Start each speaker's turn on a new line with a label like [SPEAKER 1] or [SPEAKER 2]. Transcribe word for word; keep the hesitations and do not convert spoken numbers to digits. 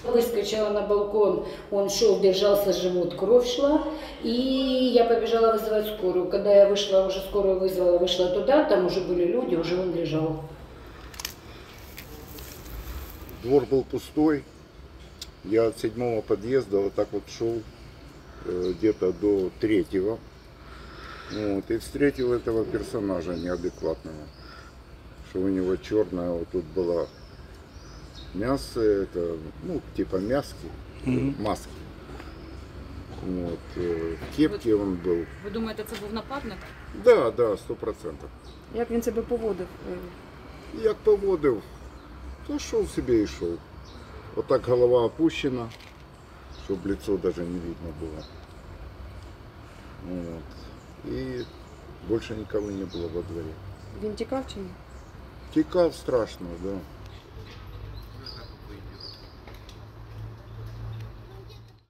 [SPEAKER 1] Выскочила на балкон, он шел, держался живот, кровь шла, и я побежала вызывать скорую. Когда я вышла, уже скорую вызвала, вышла туда, там уже были люди, уже он лежал.
[SPEAKER 2] Двор был пустой, я от седьмого подъезда вот так вот шел э, где-то до третьего, вот, и встретил этого персонажа неадекватного, что у него черная вот тут была мясо, это, ну, типа мяски, mm-hmm. маски. Вот, э, в кепке он был.
[SPEAKER 3] Ви думаєте, це був нападник?
[SPEAKER 2] Да, да, сто процентов.
[SPEAKER 4] Як він себе поводив?
[SPEAKER 2] Як поводив, то шел себе и шел. Вот так голова опущена, чтобы лицо даже не видно было. Вот. И больше никого не было во дворе.
[SPEAKER 4] Він тікав чи ні?
[SPEAKER 2] Текал страшно, да.